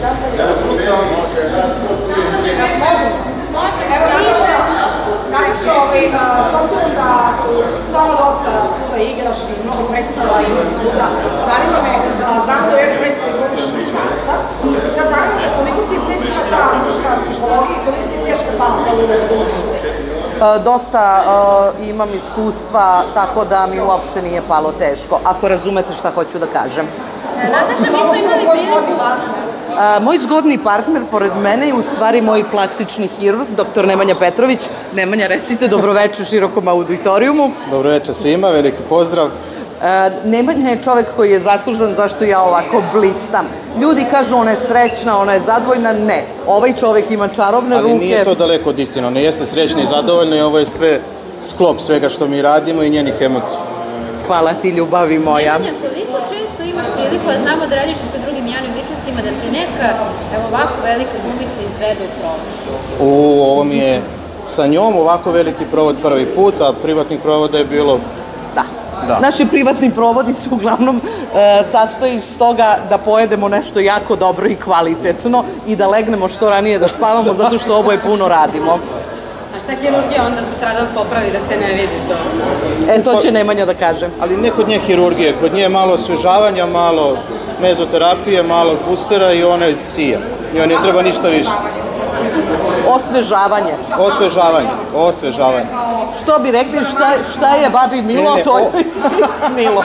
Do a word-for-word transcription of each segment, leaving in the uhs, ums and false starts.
Možemo. Evo više. Najviše, s obzirom da stvarno dosta svuda igraš i mnogo predstava ima svuda, zanima me, znamo da u jednoj predstavi glumiš muškarca, i sad zanima me koliko ti je desila ta muška psihologija i koliko ti je teško pala ta uloga da glumiš uvek? Dosta imam iskustva, tako da mi uopšte nije palo teško, ako razumete šta hoću da kažem. Nataša, mi smo imali priliku... Moj zgodni partner pored mene je u stvari moj plastični hirurg, doktor Nemanja Petrović. Nemanja, recite dobroveče u širokom auditorijumu. Dobroveče svima, veliki pozdrav. Nemanja je čovek koji je zaslužan zašto ja ovako blistam. Ljudi kažu ona je srećna, ona je zadovoljna, ne. Ovaj čovek ima čarobne ruke. Ali nije to daleko od istine, ona jeste srećna i zadovoljna i ovo je sve sklop svega što mi radimo i njenih emocija. Hvala ti, ljubavi moja. Nemanja, koliko često imaš priliku, a znamo da radiš i sa drugim javnim ličnostima, da ti neka, evo ovako velika glumica izvede u provod? U, ovo mi je sa njom ovako veliki provod prvi put, a privatnih provoda je bilo... Da. Naši privatni provodi se uglavnom sastoji iz toga da pojedemo nešto jako dobro i kvalitetno i da legnemo što ranije da spavamo, zato što oboje puno radimo. A šta hirurgija onda sutradan popravi da se ne vidi to? E, to će Nemanja da kaže. Ali ne kod nje hirurgije, kod nje malo osvežavanja, malo mezoterapije, malo boostera i ona je sija. Njoj ne treba ništa više. Osvežavanje. Osvežavanje, osvežavanje. Što bi rekli, šta je babi milo, to je smilo.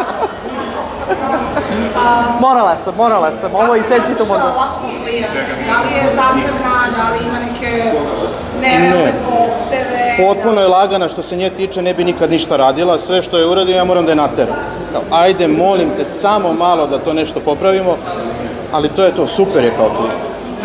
Morala sam, morala sam, ovo i seci to možda. Da li je zatrna, da li ima neke neverovne pohteve? Potpuno je lagana, što se nje tiče, ne bi nikad ništa radila, sve što je uradim ja moram da je nateram. Ajde, molim te, samo malo da to nešto popravimo, ali to je to, super je kao klijent.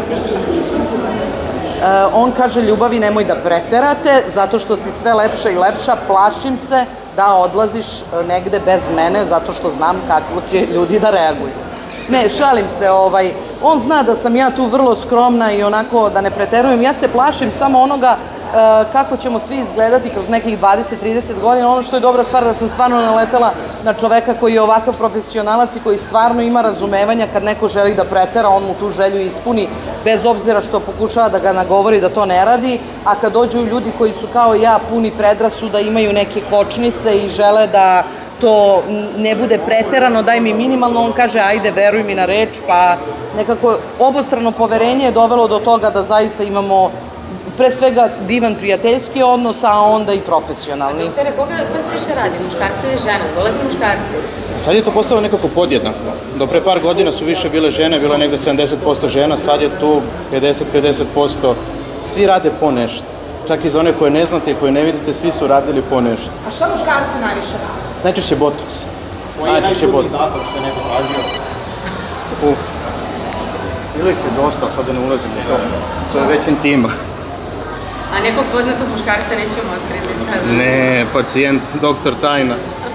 On kaže, ljubavi, nemoj da preterate, zato što si sve lepša i lepša, plašim se da odlaziš negde bez mene, zato što znam kako će ljudi da reaguju. Ne, šalim se, on zna da sam ja tu vrlo skromna i onako da ne preterujem. Ja se plašim samo onoga kako ćemo svi izgledati kroz nekih dvadeset do trideset godina. Ono što je dobra stvar da sam stvarno naletela na čoveka koji je ovakav profesionalac i koji stvarno ima razumevanja kad neko želi da pretera, on mu tu želju ispuni, bez obzira što pokušava da ga nagovori da to ne radi, a kad dođu ljudi koji su kao ja puni predrasuda, imaju neke kočnice i žele da to ne bude preterano, daj mi minimalno, on kaže ajde veruj mi na reč, pa nekako obostrano poverenje je dovelo do toga da zaista imamo pre svega divan prijateljski odnos, a onda i profesionalni. Doktore, ko se više radi, muškarci ili žene? Dolaze muškarci? Sad je to postalo nekako podjednako. Do pre par godina su više bile žene, bilo je negde sedamdeset posto žena, sad je tu pedeset do pedeset posto. Svi rade po nešto. Čak i za one koje ne znate i koje ne vidite, svi su radili po nešto. A šta muškarci najviše rade? Najčešće botoks. Najčešće botoks. Koji je najčešće što je neko tražio? Uf. Bilo ih je dosta, sad da ne ulazim u to. To je već intima. A nekog poznatog muškarca nećemo otkriti sad? Ne, pacijent, doktor tajna.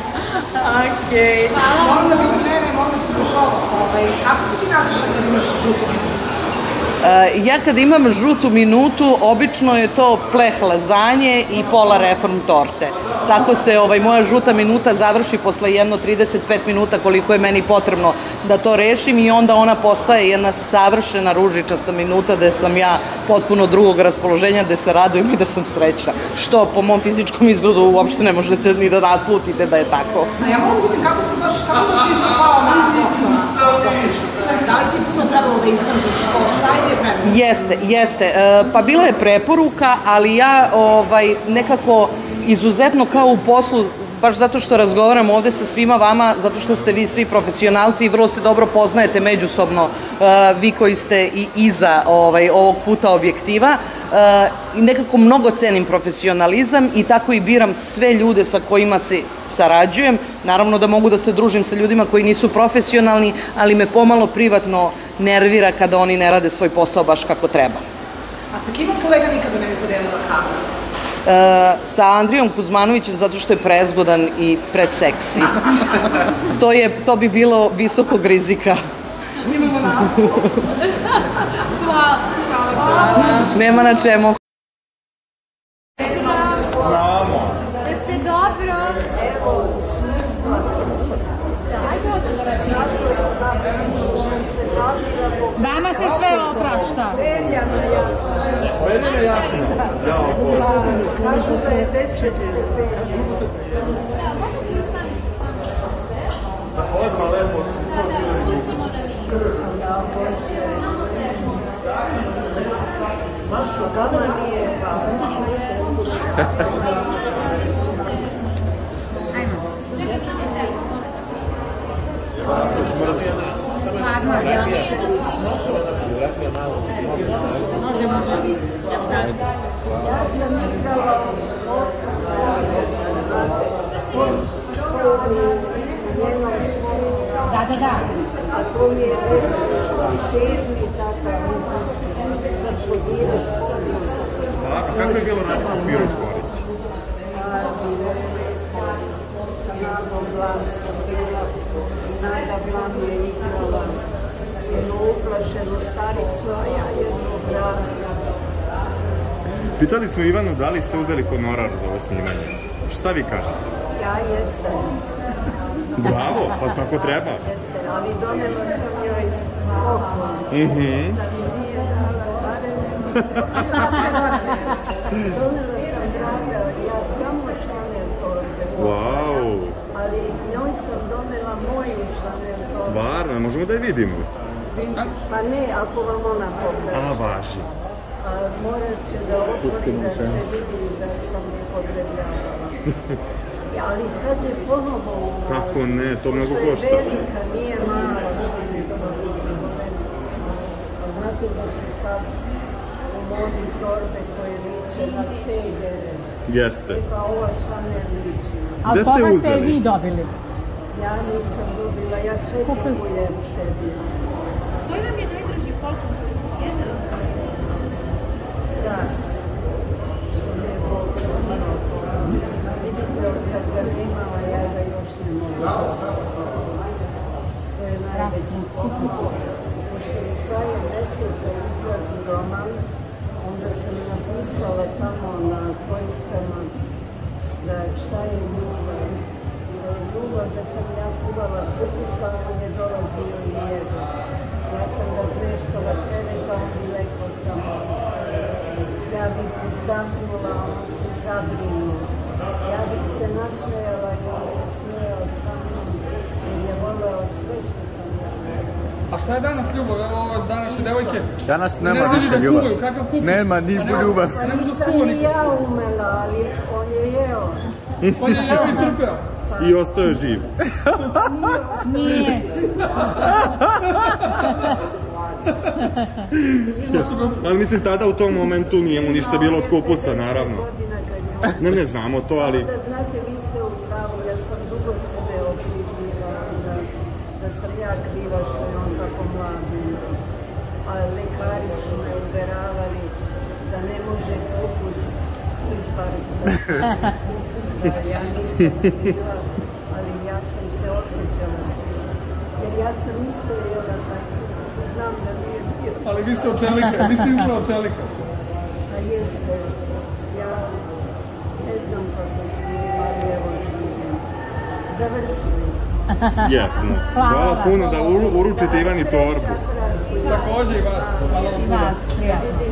Okej. Moram da vidim mene, moram da vidiš ovo. Kako se ti Nataša kad imaš žutu minutu? Ja kad imam žutu minutu, obično je to pleh lazanje i pola reform torte. Tako se moja žuta minuta završi posle jedno trideset pet minuta koliko je meni potrebno da to rešim i onda ona postaje jedna savršena ružičasta minuta gde sam ja potpuno drugog raspoloženja, gde se radujem i da sam srećna. Što po mom fizičkom izgledu uopšte ne možete ni da naslutite da je tako. A ja mogu vidim kako si baš, kako baš izbukao na doktora? Da li ti je puno trebalo da istražiš to? Šta je preporuka? Jeste, jeste. Pa bila je preporuka, ali ja nekako izuzetno kao u poslu, baš zato što razgovaram ovde sa svima vama, zato što ste vi svi profesionalci i vrlo se dobro poznajete međusobno, vi koji ste i iza ovog puta objektiva, nekako mnogo cenim profesionalizam i tako i biram sve ljude sa kojima se sarađujem. Naravno da mogu da se družim sa ljudima koji nisu profesionalni, ali me pomalo privatno nervira kada oni ne rade svoj posao baš kako treba. A sa kim od kolega nikada ne bi podelila kameru? Sa Andrijom Kuzmanovićem zato što je prezgodan i preseksi. To bi bilo visokog rizika. Imamo nas. Hvala. Hvala. Nema na čemu. Znamo. Da ste dobro. Vama se Šta? Pojedine jakne. Ja, Kažu da je deset stepeni. odmah lepo. Baš u Kanadi je, znači ću isto ne mogu da ja sam igrala u sportu, njenom sportu, a to mi je sedmi takav zapodiraš što bi se... Kako je bilo na sviru Skorić? Sa Nadom Blam sam bila, Nada Blam je igrala jednu uplašenu staricu, a ja jednu brana. Pitali smo Ivanu da li ste uzeli honorar za ovo snimanje. Šta vi kažete? Ja jesam. Bravo, pa tako treba. Jeste, ali donela sam joj poklon. Mhm. Da mi nije dala barem. Donela sam draga, ja samo Chanel torbe. Wow. Ali njoj sam donela moju Chanel torbe. Stvarno, možemo da je vidimo? Pa ne, ako vam ona pokaže. A, važi. A morat će da otvori da se vidi da sam upotrebljavala. Ali sad je ponovo u malo. Kako ne, to mnogo Što je košta. velika, nije mala. Znate da su sad u modi torbe koje liče na cegere. Jeste. Pa ova Chanel liči. Gde Ali ste koga ste uzeli? vi dobili? Ja nisam dobila, ja sve kupujem sebi. Koji vam je najdraži poklon koji ste generalno? Das, što mi je Bog prosao. Vidite, od kad ga nemala, ja ga još ne mogu. To je najveći poklon. Pošto mi kraje meseca izlazi roman, onda sam napisala tamo na tvojicama da šta je ljubav. Da je ljubav da sam ja kuvala kupusa, a on je dolazio i jeo. Ja sam ga zmeštala kreveta, on bi rekao samo. Ja bih uzdahnula, on se zabrinuo. Ja bih se nasmejala i on se smijao sa mnom, jer je voleo sve što sam ja. A šta je danas ljubav? Evo današnje devojke. Danas nema Ne više znaju da ljubav. kuvaju, kakav kupus. Nema ni ljubav. Ne može da Sam skuva i niko. ja umela, ali on je jeo. On je jeo i trpeo. I ostao je živ. Nije. Ali mislim, tada u tom momentu nije mu ništa bilo od kupusa, naravno. Ne, ne znamo to, ali... Da znate, vi ste u pravu, ja sam dugo sebe okrivila, da, da sam ja kriva što je on tako mlad. A lekari su me uveravali da ne može kupus infarkt. Da, ja nisam kriva, ali ja sam se osjećala. Jer ja sam isto jela taj kupus, znam da nije bio. Ali vi ste od čelika, vi ste izgleda od čelika. A jeste, ja ne znam kako živim, ali evo živim. Završili. Jesmo. Hvala puno da uru- uručite Ivani torbu. Također i vas. Hvala vam puno. Vas, ja. Vidim